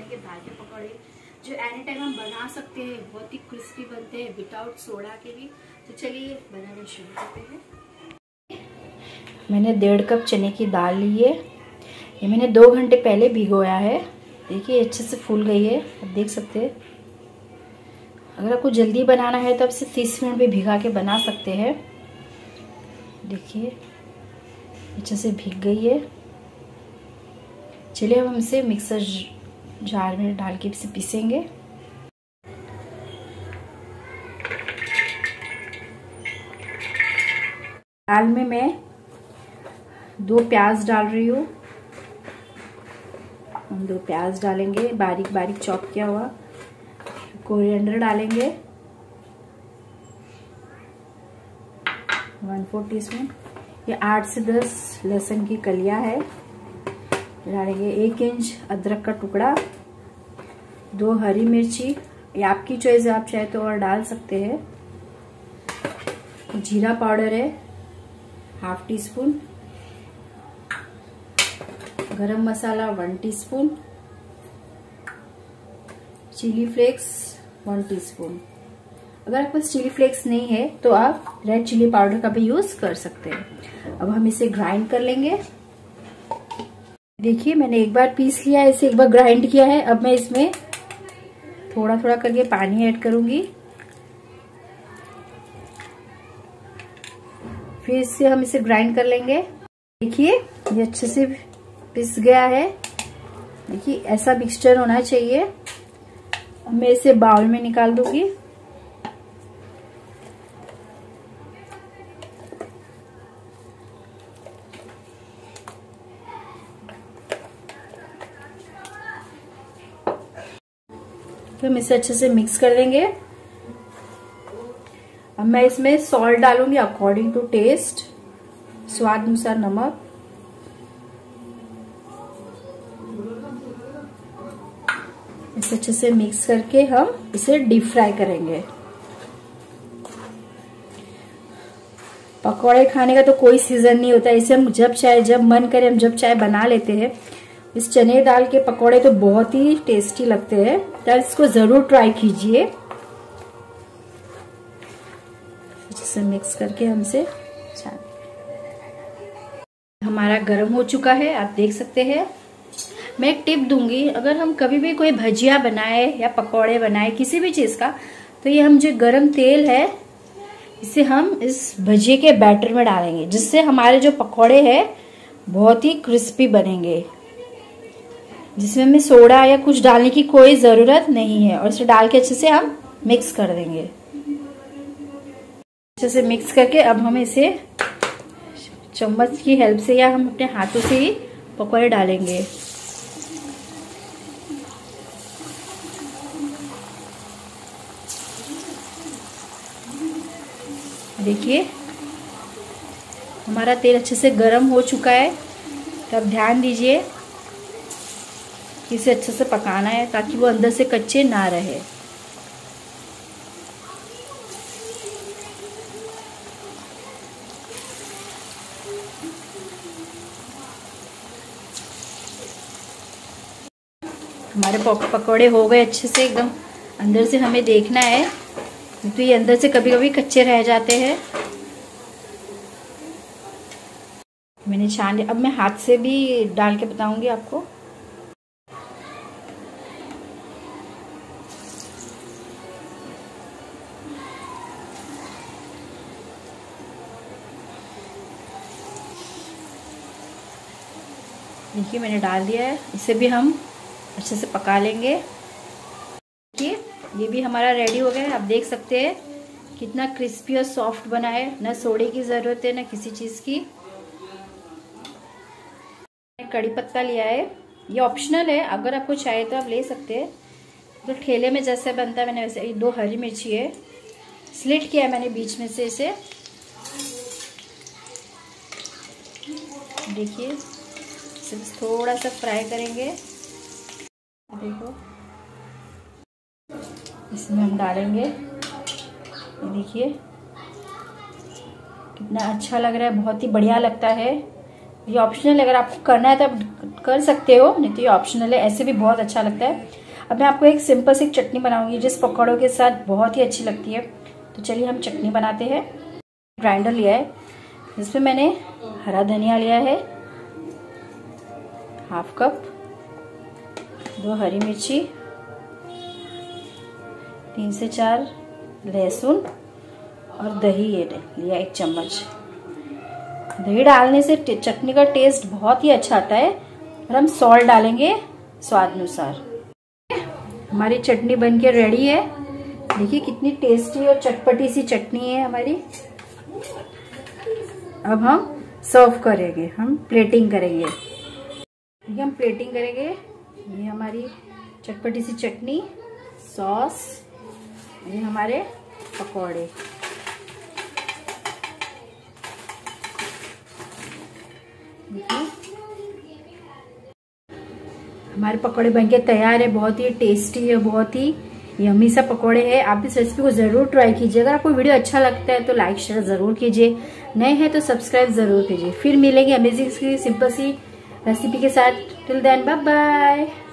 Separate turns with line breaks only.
के दाल के पकौड़े जो एनी टाइम हम बना सकते हैं, बहुत ही क्रिस्पी बनते हैं विदाउट सोडा के भी। तो चलिए बनाना शुरू करते हैं। मैंने 1.5 कप चने की दाल ली है। ये मैंने 2 घंटे पहले भिगोया है। देखिए अच्छे से फूल गई है, आप देख सकते हैं। अगर आपको जल्दी बनाना है तो आप इसे 30 मिनट भी भिगा के बना सकते हैं। देखिए अच्छे से भीग गई है। चलिए हम इसे मिक्सर जार में डाल के इसे पीसेंगे। दाल में मैं 2 प्याज डाल रही हूँ। हम 2 प्याज डालेंगे, बारीक बारीक चॉप किया हुआ। कोरिएंडर डालेंगे 1/4 टीस्पून। ये 8 से 10 लहसुन की कलियां है डालेंगे। 1 इंच अदरक का टुकड़ा, 2 हरी मिर्ची, ये आपकी चॉइस है, आप चाहे तो और डाल सकते हैं। जीरा पाउडर है 1/2 teaspoon. Garam masala 1 teaspoon. Chilli flakes 1 teaspoon. अगर आपके पास चिली फ्लेक्स नहीं है तो आप रेड चिली पाउडर का भी यूज कर सकते हैं। अब हम इसे ग्राइंड कर लेंगे। देखिए मैंने एक बार पीस लिया है, इसे एक बार ग्राइंड किया है। अब मैं इसमें थोड़ा थोड़ा करके पानी ऐड करूंगी। फिर इससे हम इसे ग्राइंड कर लेंगे। देखिए ये अच्छे से पिस गया है। देखिए ऐसा मिक्सचर होना चाहिए। अब मैं इसे बाउल में निकाल दूंगी। फिर हम इसे अच्छे से मिक्स कर देंगे। अब मैं इसमें सॉल्ट डालूंगी अकॉर्डिंग टू टेस्ट, स्वाद अनुसार नमक। इसे अच्छे से मिक्स करके हम इसे डीप फ्राई करेंगे। पकौड़े खाने का तो कोई सीजन नहीं होता, इसे हम जब चाहे, जब मन करे हम जब चाहे बना लेते हैं। इस चने दाल के पकौड़े तो बहुत ही टेस्टी लगते हैं, तो इसको जरूर ट्राई कीजिए। अच्छे से मिक्स करके हमसे हमारा गर्म हो चुका है, आप देख सकते हैं। मैं एक टिप दूंगी, अगर हम कभी भी कोई भजिया बनाए या पकौड़े बनाए किसी भी चीज का, तो ये हम जो गरम तेल है इसे हम इस भजिए के बैटर में डालेंगे, जिससे हमारे जो पकौड़े हैं बहुत ही क्रिस्पी बनेंगे, जिसमें हमें सोडा या कुछ डालने की कोई जरूरत नहीं है। और इसे डाल के अच्छे से हम मिक्स कर देंगे। अच्छे से मिक्स करके अब हम इसे चम्मच की हेल्प से या हम अपने हाथों से ही पकौड़े डालेंगे। देखिए हमारा तेल अच्छे से गर्म हो चुका है। तो अब ध्यान दीजिए कि इसे अच्छे से पकाना है ताकि वो अंदर से कच्चे ना रहे। हमारे पकौड़े हो गए अच्छे से एकदम। अंदर से हमें देखना है, तो ये अंदर से कभी कभी कच्चे रह जाते हैं। मैंने छान लिया। अब मैं हाथ से भी डाल के बताऊंगी आपको। देखिए मैंने डाल दिया है। इसे भी हम अच्छे से पका लेंगे। देखिए ये भी हमारा रेडी हो गया है। आप देख सकते हैं कितना क्रिस्पी और सॉफ्ट बना है। ना सोडे की ज़रूरत है ना किसी चीज़ की। कड़ी पत्ता लिया है, ये ऑप्शनल है, अगर आपको चाहिए तो आप ले सकते हैं। तो ठेले में जैसे बनता है मैंने वैसे। 2 हरी मिर्ची है, स्लिट किया है मैंने बीच में से इसे। देखिए सिर्फ थोड़ा सा फ्राई करेंगे। देखो इसमें हम डालेंगे। ये देखिए कितना अच्छा लग रहा है, बहुत ही बढ़िया लगता है। ये ऑप्शनल है, अगर आपको करना है तो आप कर सकते हो, नहीं तो ये ऑप्शनल है, ऐसे भी बहुत अच्छा लगता है। अब मैं आपको एक सिंपल सी चटनी बनाऊंगी जिस पकौड़ों के साथ बहुत ही अच्छी लगती है। तो चलिए हम चटनी बनाते हैं। ग्राइंडर लिया है जिसमें मैंने हरा धनिया लिया है हाफ कप, 2 हरी मिर्ची, 3 से 4 लहसुन और दही लिया 1 चम्मच। दही डालने से चटनी का टेस्ट बहुत ही अच्छा आता है। और हम सॉल्ट डालेंगे स्वाद अनुसार। हमारी चटनी बनके रेडी है। देखिए कितनी टेस्टी और चटपटी सी चटनी है हमारी। अब हम सर्व करेंगे, हम प्लेटिंग करेंगे। देखिए हम प्लेटिंग करेंगे। ये हमारी चटपटी सी चटनी, सॉस, ये हमारे पकौड़े। देखिए हमारे पकौड़े बनके तैयार है। बहुत ही टेस्टी है, बहुत ही यम्मी सा पकौड़े है। आप इस रेसिपी को जरूर ट्राई कीजिए। अगर आपको वीडियो अच्छा लगता है तो लाइक शेयर जरूर कीजिए, नए हैं तो सब्सक्राइब जरूर कीजिए। फिर मिलेंगे अमेजिंग सी सिंपल सी रेसिपी के साथ। Till then bye bye.